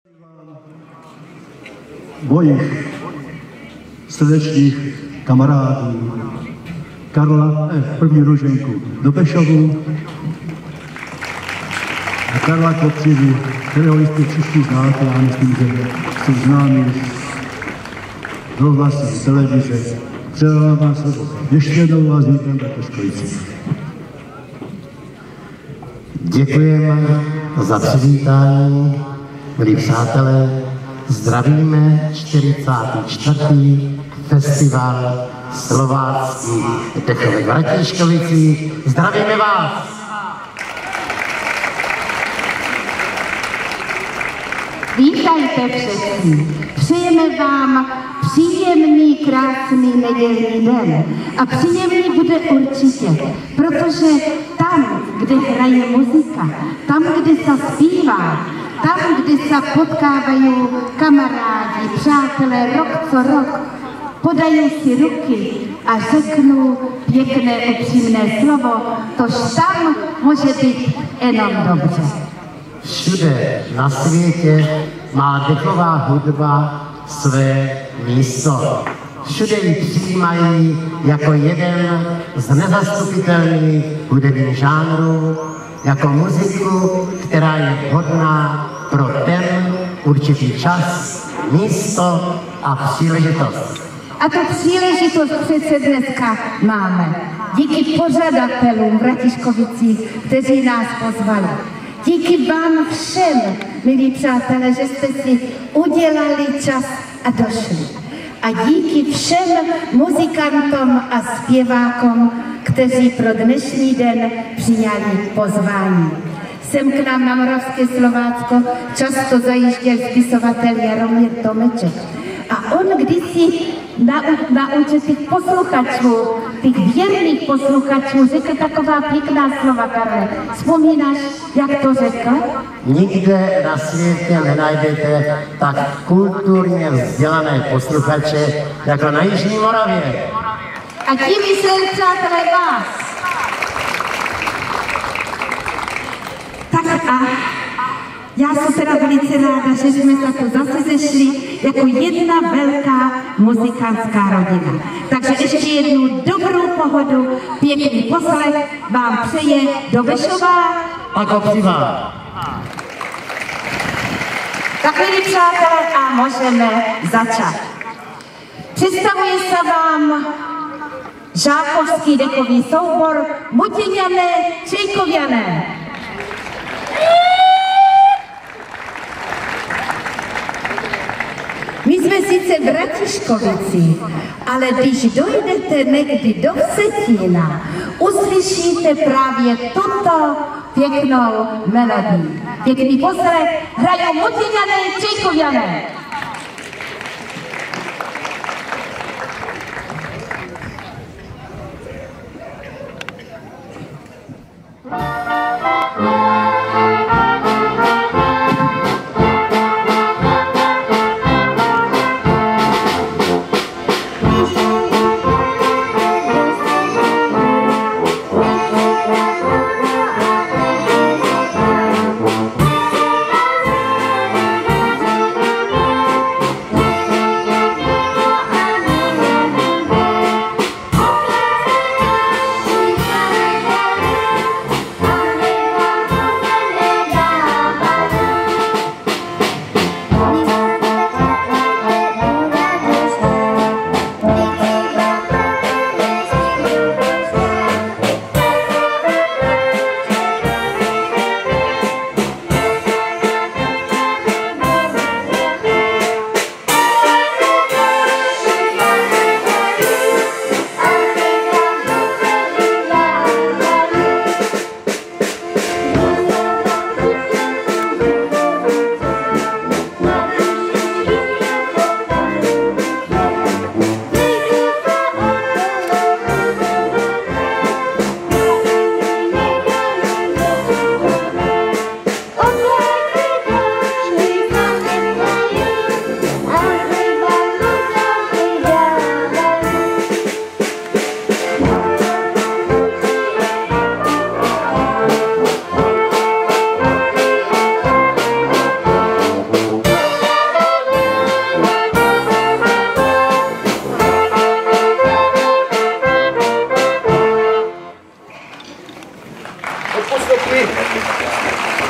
Mojich srdečných kamarádů Karla první roženku do Bešovu a Karla Kopřivy, kterého jste všichni znáte, já myslím, že jsou známí z rozhlasu, z televize. Předávám vám slovo. Ještě jednou vás vítám do Školici. Děkujeme za přivítání, milí přátelé. Zdravíme 44. festival slováckých dechovek v Ratíškovicích. Zdravíme vás! Vítajte všetci. Přejeme vám příjemný, krásný nedělní den. A příjemný bude určitě, protože tam, kde hraje muzika, tam, kde se zpívá, tam, kde se potkávají kamarádi, přátelé, rok co rok, podají si ruky a řeknou pěkné, upřímné slovo, tož tam může být jenom dobře. Všude na světě má dechová hudba své místo. Všude ji přijímají jako jeden z nezastupitelných hudebních žánrů, jako muziku, která je vhodná pro ten určitý čas, místo a příležitost. A tu příležitost přece dneska máme. Díky pořadatelům v Ratíškovicích, kteří nás pozvali. Díky vám všem, milí přátelé, že jste si udělali čas a došli. A díky všem muzikantům a zpěvákům, kteří pro dnešní den přijali pozvání. Sem k nám na Moravské Slovácko často zajížděl spisovatel Jaromír Tomeček. A on kdysi naučil těch posluchačů, těch věrných posluchačů, řekl taková pěkná slova, Karle. Vzpomínáš, jak to řekl? Nikde na světě nenajdete tak kulturně vzdělané posluchače jako na Jižní Moravě. A tím myslel, přátelé, vás. Tak a já jsem teda velice ráda, že jsme se tu zase zešli jako jedna velká muzikantská rodina. Takže ještě jednu dobrou pohodu, pěkný poslech vám přeje do Bešova a Kopřiva. Tak, milí přátelé, a můžeme začat. Představuje se vám žákovský dechový soubor Buděňané Čejkoviané. My jsme sice v Ratíškovicích, ale když dojdete někdy do Vsetína, uslyšíte právě tuto pěknou melodii. Pěkný poslech hrajou Buděňané Čejkoviané. poslechli.